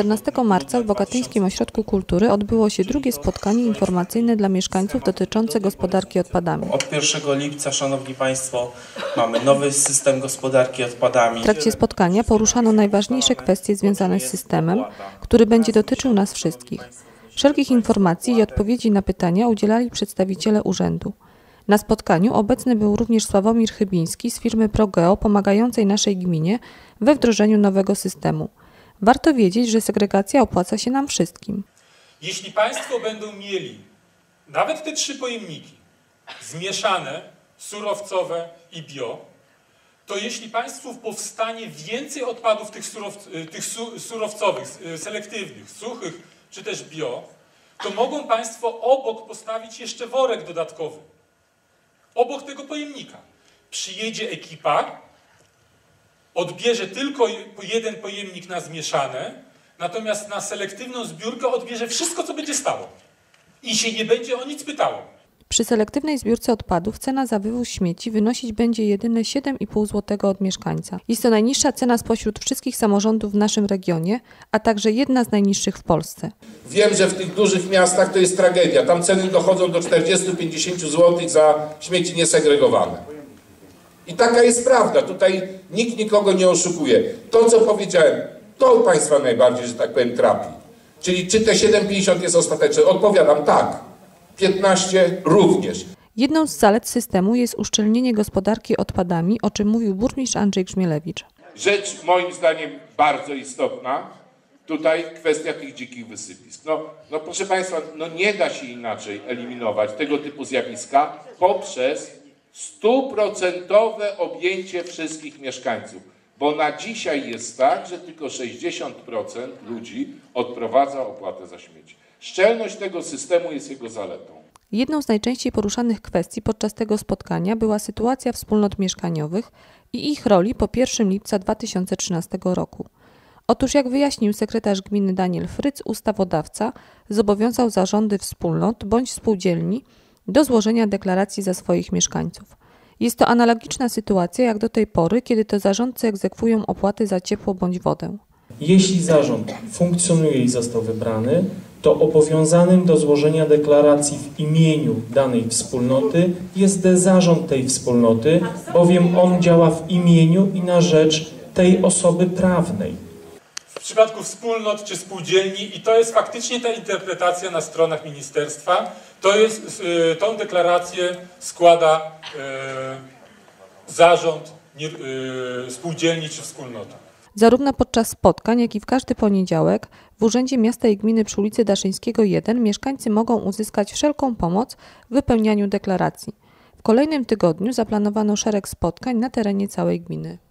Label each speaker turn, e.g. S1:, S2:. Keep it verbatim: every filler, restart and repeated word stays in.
S1: czternastego marca w Bogatyńskim Ośrodku Kultury odbyło się drugie spotkanie informacyjne dla mieszkańców dotyczące gospodarki odpadami.
S2: Od pierwszego lipca, Szanowni Państwo, mamy nowy system gospodarki odpadami.
S1: W trakcie spotkania poruszano najważniejsze kwestie związane z systemem, który będzie dotyczył nas wszystkich. Wszelkich informacji i odpowiedzi na pytania udzielali przedstawiciele urzędu. Na spotkaniu obecny był również Sławomir Chybiński z firmy ProGeo pomagającej naszej gminie we wdrożeniu nowego systemu. Warto wiedzieć, że segregacja opłaca się nam wszystkim.
S3: Jeśli Państwo będą mieli nawet te trzy pojemniki zmieszane, surowcowe i bio, to jeśli Państwu powstanie więcej odpadów tych, surow, tych su, surowcowych, selektywnych, suchych czy też bio, to mogą Państwo obok postawić jeszcze worek dodatkowy. Obok tego pojemnika przyjedzie ekipa, odbierze tylko jeden pojemnik na zmieszane, natomiast na selektywną zbiórkę odbierze wszystko, co będzie stało. I się nie będzie o nic pytało.
S1: Przy selektywnej zbiórce odpadów cena za wywóz śmieci wynosić będzie jedyne siedem i pół złotego od mieszkańca. Jest to najniższa cena spośród wszystkich samorządów w naszym regionie, a także jedna z najniższych w Polsce.
S4: Wiem, że w tych dużych miastach to jest tragedia. Tam ceny dochodzą do czterdziestu do pięćdziesięciu złotych za śmieci niesegregowane. I taka jest prawda. Tutaj nikt nikogo nie oszukuje. To, co powiedziałem, to Państwa najbardziej, że tak powiem, trapi. Czyli czy te siedem pięćdziesiąt jest ostateczne? Odpowiadam tak. piętnaście również.
S1: Jedną z zalet systemu jest uszczelnienie gospodarki odpadami, o czym mówił burmistrz Andrzej Grzmielewicz.
S4: Rzecz moim zdaniem bardzo istotna, tutaj kwestia tych dzikich wysypisk. No, no proszę Państwa, no nie da się inaczej eliminować tego typu zjawiska poprzez stuprocentowe objęcie wszystkich mieszkańców. Bo na dzisiaj jest tak, że tylko sześćdziesiąt procent ludzi odprowadza opłatę za śmieci. Szczelność tego systemu jest jego zaletą.
S1: Jedną z najczęściej poruszanych kwestii podczas tego spotkania była sytuacja wspólnot mieszkaniowych i ich roli po pierwszego lipca dwa tysiące trzynastego roku. Otóż, jak wyjaśnił sekretarz gminy Daniel Fryc, ustawodawca zobowiązał zarządy wspólnot bądź spółdzielni do złożenia deklaracji za swoich mieszkańców. Jest to analogiczna sytuacja jak do tej pory, kiedy to zarządcy egzekwują opłaty za ciepło bądź wodę.
S5: Jeśli zarząd funkcjonuje i został wybrany, to obowiązanym do złożenia deklaracji w imieniu danej wspólnoty jest zarząd tej wspólnoty, bowiem on działa w imieniu i na rzecz tej osoby prawnej.
S3: W przypadku wspólnot czy spółdzielni, i to jest faktycznie ta interpretacja na stronach ministerstwa, to jest, tą deklarację składa y, zarząd y, spółdzielni czy wspólnoty.
S1: Zarówno podczas spotkań, jak i w każdy poniedziałek w Urzędzie Miasta i Gminy przy ulicy Daszyńskiego jeden mieszkańcy mogą uzyskać wszelką pomoc w wypełnianiu deklaracji. W kolejnym tygodniu zaplanowano szereg spotkań na terenie całej gminy.